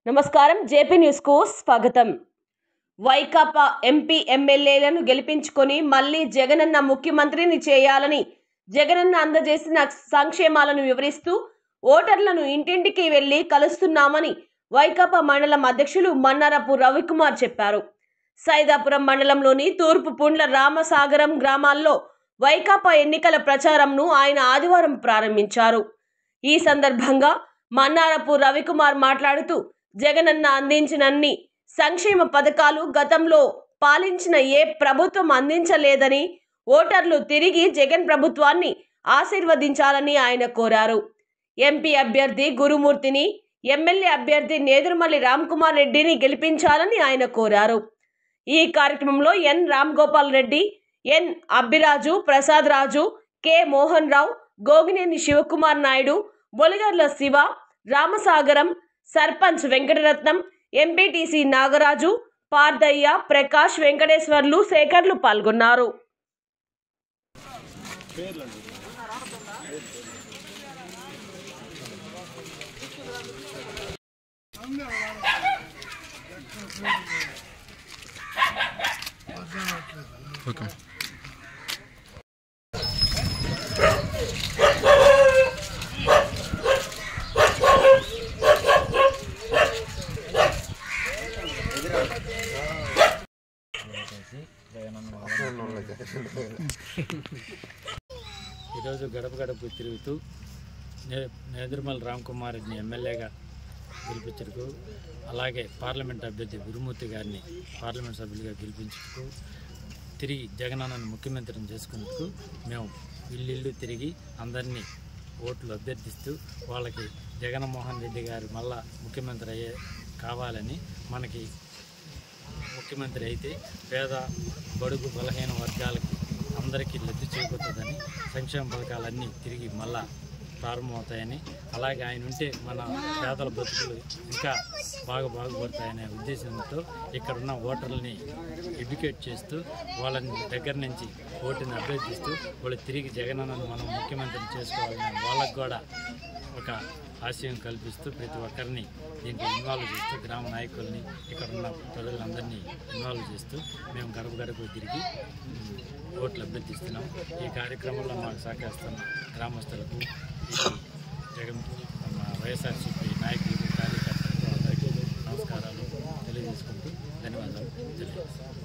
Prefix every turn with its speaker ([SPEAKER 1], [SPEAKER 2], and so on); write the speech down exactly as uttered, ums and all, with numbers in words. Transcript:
[SPEAKER 1] నమస్కారం JP news కు స్వాగతం। వైకాపా ఎంపీ ఎమ్మెల్యేలను గెలిపించుకొని మళ్ళీ జగనన్న ముఖ్యమంత్రిని చేయాలని జగనన్న అందజేసిన సంక్షేమాలను వివరిస్తూ ఓటర్లను ఇంటింటికి వెళ్లి కలుస్తున్నామని వైకాపా మండలం అధ్యక్షులు మన్నారపు రవికుమార్ చెప్పారు। సైదాపురం మండలంలోని తూర్పు పుండ్ల రామసాగరం గ్రామాల్లో వైకాపా ఎన్నికల ప్రచారంను ఆయన ఆదివారం ప్రారంభించారు। ఈ సందర్భంగా మన్నారపు రవికుమార్ మాట్లాడుతూ జగనన్న అందించినన్ని సంక్షేమ పథకాలు గతంలో పాలించిన ఏ ప్రభుత్వం అందించలేదని ఓటర్లు తిరిగి జగన్ ప్రభుత్వాన్ని ఆశీర్వదించాలని ఆయన కోరారు। ఎంపీ అభ్యర్థి గురుమూర్తిని, ఎమ్మెల్యే అభ్యర్థి నేదురుమల్లి రామ్కుమార్ రెడ్డిని గెలిపించాలని ఆయన కోరారు। ఈ కార్యక్రమంలో N Ramgopal Reddy, N Abbiraju, Prasad Raju, K Mohan Rao, Gogineni Shivakumar Naidu, Boligarla Shiva, Ramasagaram sarpanch Venkataratnam, MPTC Nagaraju, Pardayya, Prakash, Venkateswarlu, Shekarlu పాల్గొన్నారు।
[SPEAKER 2] ఓకే
[SPEAKER 3] ఈరోజు గడప గడప తిరుగుతూ నే నేదురుమల్లి రామ్కుమార్ రెడ్డిని ఎమ్మెల్యేగా గెలిపించటకు, అలాగే పార్లమెంట్ అభ్యర్థి గురుమూర్తి గారిని పార్లమెంట్ సభ్యులుగా గెలిపించుటకు, తిరిగి జగనన్నను ముఖ్యమంత్రిని చేసుకునేందుకు మేము ఇల్లు తిరిగి అందరినీ ఓట్లు అభ్యర్థిస్తూ వాళ్ళకి జగన్మోహన్ రెడ్డి గారు మళ్ళా ముఖ్యమంత్రి అయ్యే కావాలని, మనకి ముఖ్యమంత్రి అయితే పేద బడుగు బలహీన వర్గాలకి అందరికీ లబ్ధి చేకూరుతుందని, సంక్షేమ పథకాలన్నీ తిరిగి మళ్ళా ప్రారంభమవుతాయని, అలాగే ఆయన ఉంటే మన పేదల బతుకులు ఇంకా బాగా బాగుపడతాయనే ఉద్దేశంతో ఇక్కడున్న ఓటర్లని ఎడ్యుకేట్ చేస్తూ వాళ్ళని దగ్గర నుంచి ఓటుని అభ్యర్థిస్తూ వాళ్ళు తిరిగి జగనన్నను మనం ముఖ్యమంత్రిని చేసుకోవాలని వాళ్ళకు కూడా ఒక ఆశయం కల్పిస్తూ ప్రతి ఒక్కరిని దీంట్లో ఇన్వాల్వ్ చేస్తూ గ్రామ నాయకుల్ని ఇక్కడ ఉన్న ప్రజలందరినీ ఇన్వాల్వ్ చేస్తూ మేము గడప గడప తిరిగి ఓట్లు అభ్యర్థిస్తున్నాం। ఈ కార్యక్రమంలో మాకు సహకరిస్తున్న గ్రామస్తులకు, జగన్ వైఎస్ఆర్సీపీ నాయకులకు, కార్యకర్తలకు అందరికీ నమస్కారాలు తెలియజేసుకుంటూ ధన్యవాదాలు తెలియజేస్తాం।